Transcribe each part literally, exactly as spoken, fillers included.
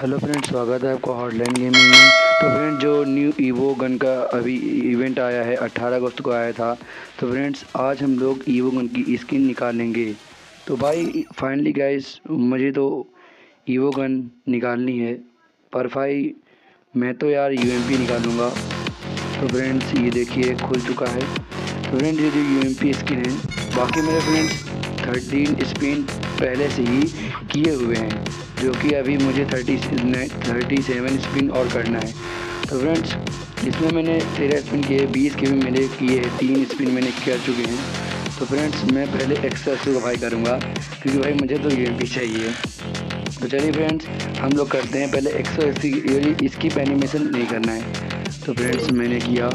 Hello friends, स्वागत है आपका हॉटलाइन गेमिंग में। तो फ्रेंड्स, जो न्यू ईवो गन का अभी इवेंट आया है, अट्ठारह अगस्त को आया था। तो फ्रेंड्स, आज हम लोग ईवो गन की स्किन निकालेंगे। तो भाई फाइनली गाइस, मुझे तो ईवो गन निकालनी है, पर भाई मैं तो यार यूएमपी निकालूंगा। तो फ्रेंड्स, ये देखिए खुल चुका है। तो फ्रेंड्स, ये जो यूएमपी स्किन है, बाकी मेरे फ्रेंड्स थर्टीन स्पिन पहले से ही किए हुए हैं, जो कि अभी मुझे थर्टी थर्टी सेवन स्पिन और करना है। तो फ्रेंड्स, इसमें मैंने तेरह स्पिन किए, बीस के भी मैंने किए, तीन स्पिन मैंने कर चुके हैं। तो फ्रेंड्स, मैं पहले एक्स्ट्रा अस्सी को भाई करूँगा, क्योंकि भाई मुझे तो यूएमपी चाहिए। तो चलिए फ्रेंड्स, हम लोग करते हैं पहले एक सौ अस्सी। इसकी एनिमेशन नहीं करना है। तो फ्रेंड्स, मैंने किया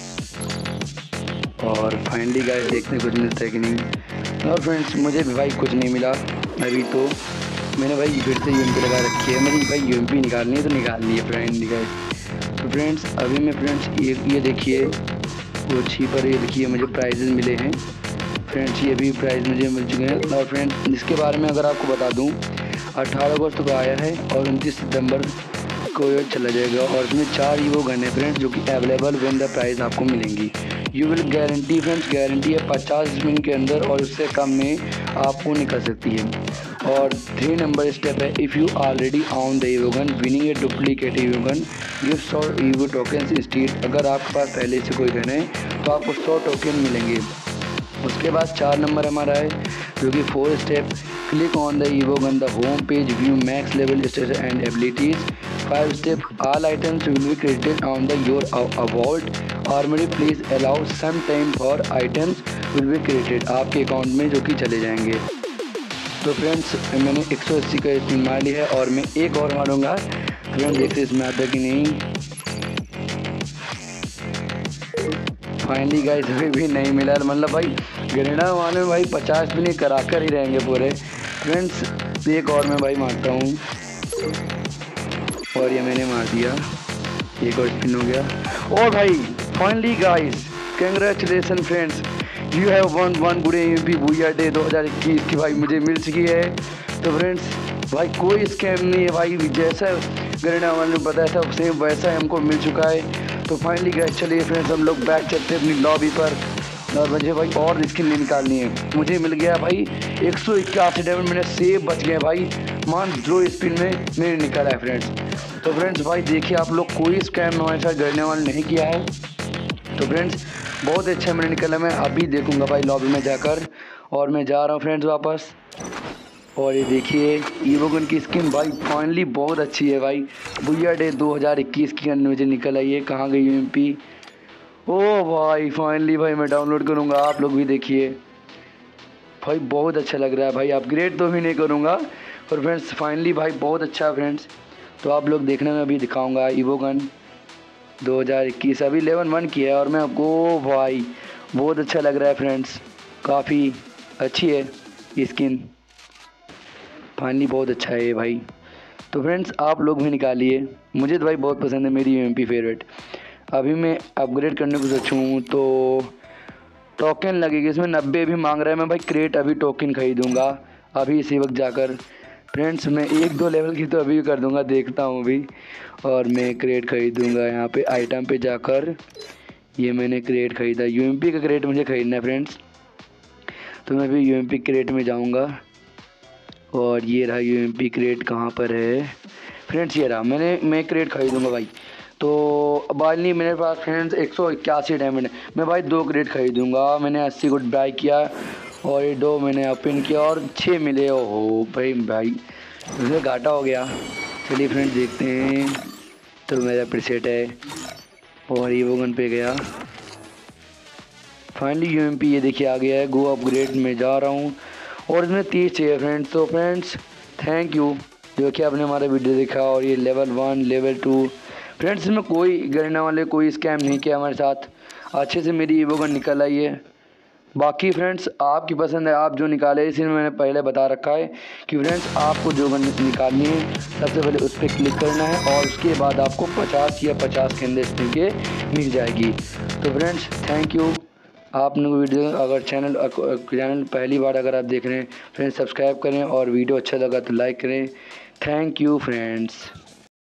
और फाइनली गाइस देखते हैं कुछ मिलता है कि नहीं। और फ्रेंड्स, मुझे भी भाई कुछ नहीं मिला अभी। तो मैंने भाई फिर से यूएमपी लगा रखी है। मेरी भाई यूएमपी निकालनी है तो निकालनी है फ्रेंड गाइस। तो फ्रेंड्स, अभी मैं फ्रेंड्स ये ये देखिए वो अच्छी पर ये देखिए मुझे प्राइजेज़ मिले हैं फ्रेंड्स। ये भी प्राइज़ मुझे मिल चुके हैं। और फ्रेंड्स, इसके बारे में अगर आपको बता दूं, अठारह अगस्त को आया है और उनतीस सितंबर को ये चला जाएगा। और इसमें चार ईवो गन है फ्रेंड्स, जो कि अवेलेबल विन द प्राइस आपको मिलेंगी। You will guarantee friends, guarantee है पचास मिनट के अंदर और उससे कम में आपको निकल सकती है। और थ्री नंबर स्टेप है, if you already on the evo gun winning a duplicate evo gun gifts और ईवो टोकन्स इंस्टीड। अगर आपके पास पहले से कोई गन है तो आपको सौ टोकन मिलेंगे। उसके बाद चार नंबर हमारा है, जो कि four step, click on the evo gun the home page view max level status and abilities. Five step, all items will be created on the your a vault armory, please allow some time for items will be created, आपके account में जो कि चले जाएंगे। तो friends, मैंने एक सौ अस्सी का स्पिन मार लिया है और मैं एक और मारूंगा। फ्रेंड्स, देखते इसमें आता कि नहीं। फाइनली गाइस, अभी भी नहीं मिला। मतलब भाई ग्रेनेडा मारने में भाई पचास भी नहीं करा कर ही रहेंगे पूरे। फ्रेंड्स, एक और मैं भाई मारता हूँ और ये मैंने मार दिया, एक और स्पिन हो गया। और भाई finally guys, congratulation friends, you have one one good UMP booyah day दो हज़ार इक्कीस की भाई मुझे मिल चुकी है। तो फ्रेंड्स भाई कोई स्कैम नहीं है भाई, जैसा ग्रेनेडा वाले ने बताया था सेम वैसा हमको मिल चुका है। तो फाइनली गए, चलिए फ्रेंड्स हम लोग बैक चलते हैं अपनी लॉबी पर। और मुझे भाई और स्किन निकालनी है। मुझे मिल गया भाई एक सौ इक्यासी डायमंड, मैंने सेब बच गए भाई, मान दो स्पिन में मेरे निकाला है फ्रेंड्स। तो फ्रेंड्स भाई देखिए आप लोग, कोई स्कैम हमारे साथ करने वाले नहीं किया है। तो फ्रेंड्स बहुत अच्छा मैंने निकाला। मैं अभी देखूंगा भाई लॉबी में जाकर, और मैं जा रहा हूँ फ्रेंड्स वापस। और ये देखिए ईवो गन की स्किन भाई फाइनली बहुत अच्छी है भाई। बुया डे दो हज़ार इक्कीस की गन मुझे निकल आई है। कहाँ गई यूएमपी? ओ भाई फाइनली भाई मैं डाउनलोड करूँगा, आप लोग भी देखिए भाई, बहुत अच्छा लग रहा है भाई। अपग्रेड तो भी नहीं करूँगा, और फ्रेंड्स फाइनली भाई बहुत अच्छा फ्रेंड्स। तो आप लोग देखने में अभी दिखाऊँगा ईवो गन दो हज़ार इक्कीस अभी इलेवन वन की है, और मैं आपको भाई बहुत अच्छा लग रहा है फ्रेंड्स, काफ़ी अच्छी है ये स्किन, फाइनली बहुत अच्छा है ये भाई। तो फ्रेंड्स आप लोग भी निकालिए, मुझे तो भाई बहुत पसंद है, मेरी यूएमपी फेवरेट। अभी मैं अपग्रेड करने को सोचूँ तो टोकन लगेगी इसमें, नब्बे भी मांग रहा है। मैं भाई क्रेट अभी टोकन खरीदूँगा अभी इसी वक्त जाकर। फ्रेंड्स मैं एक दो लेवल की तो अभी कर दूँगा, देखता हूँ अभी। और मैं क्रेट खरीदूँगा यहाँ पे आइटम पे जाकर। ये मैंने क्रेट ख़रीदा, यूएमपी का क्रेट मुझे ख़रीदना है फ्रेंड्स। तो मैं भी यूएमपी क्रेट में जाऊँगा। और ये रहा यूएमपी क्रेट, कहाँ पर है फ्रेंड्स? ये रहा, मैंने मैं क्रेट खरीदूँगा भाई। तो बाली मेरे पास फ्रेंड्स एक सौ इक्यासी डायमंड है, मैं भाई दो क्रेट खरीदूँगा। मैंने अस्सी को बाई किया और ये दो मैंने ओपन किया और छः मिले। ओहो भाई भाई मुझे घाटा हो गया। चलिए फ्रेंड्स देखते हैं। तो मेरा प्रीसेट है और ईवो गन पे गया फाइनली यूएमपी, ये देखिए आ गया है। गो अपग्रेड में जा रहा हूँ और इसमें तीस चाहिए फ्रेंड्स। तो फ्रेंड्स थैंक यू जो कि आपने हमारा वीडियो देखा। और ये level one level two friends, इसमें कोई गरीना वाले कोई स्कैम नहीं किया हमारे साथ, अच्छे से मेरी ईवो गन निकल आई है। बाकी फ्रेंड्स आपकी पसंद है, आप जो निकाले, इसलिए मैंने पहले बता रखा है कि फ्रेंड्स आपको जो गन निकालनी है सबसे पहले उस पर क्लिक करना है और उसके बाद आपको पचास या पचास के अंदर स्पिन के मिल जाएगी। तो फ्रेंड्स थैंक यू। आपने वीडियो अगर चैनल चैनल पहली बार अगर आप देख रहे हैं फ्रेंड्स, सब्सक्राइब करें और वीडियो अच्छा लगा तो लाइक करें। Thank you friends.